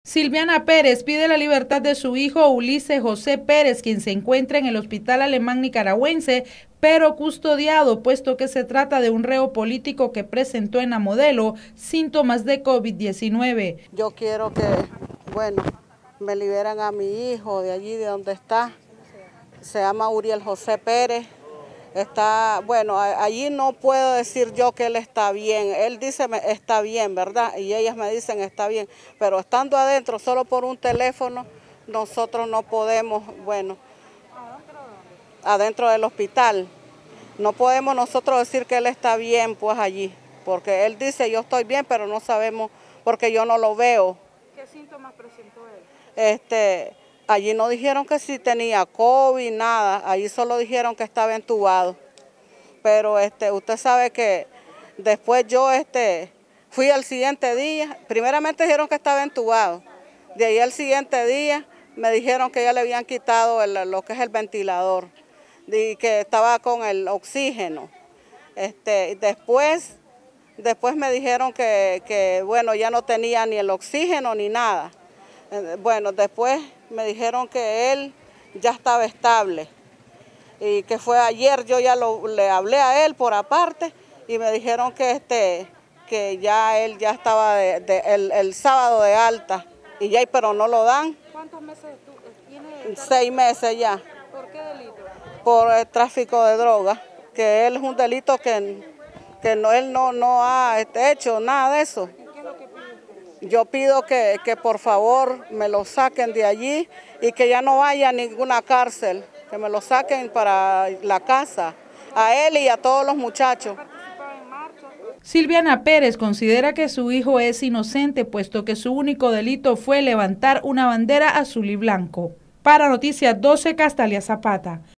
Silviana Pérez pide la libertad de su hijo Ulises José Pérez, quien se encuentra en el Hospital Alemán Nicaragüense, pero custodiado, puesto que se trata de un reo político que presentó en la Modelo síntomas de COVID-19. Yo quiero que, me liberan a mi hijo de allí, de donde está. Se llama Uriel José Pérez. Allí no puedo decir yo que él está bien. Él dice está bien, ¿verdad? Y ellas me dicen está bien. Pero estando adentro, solo por un teléfono, nosotros no podemos, adentro del hospital. No podemos nosotros decir que él está bien, pues allí. Porque él dice yo estoy bien, pero no sabemos, porque yo no lo veo. ¿Qué síntomas presentó él? Allí no dijeron que si tenía COVID, nada, allí solo dijeron que estaba entubado. Pero usted sabe que después yo fui al siguiente día, primeramente dijeron que estaba entubado, de ahí al siguiente día me dijeron que ya le habían quitado lo que es el ventilador, y que estaba con el oxígeno. Después me dijeron que ya no tenía ni el oxígeno ni nada. Después me dijeron que él ya estaba estable y que fue ayer, yo ya le hablé a él por aparte y me dijeron que ya él ya estaba el sábado de alta, pero no lo dan. ¿Cuántos meses tiene? 6 meses ya. ¿Por qué delito? Por el tráfico de drogas, que él es un delito que él no ha hecho nada de eso. Yo pido que por favor me lo saquen de allí y que ya no vaya a ninguna cárcel, que me lo saquen para la casa, a él y a todos los muchachos. Silviana Pérez considera que su hijo es inocente, puesto que su único delito fue levantar una bandera azul y blanco. Para Noticias 12, Castalia Zapata.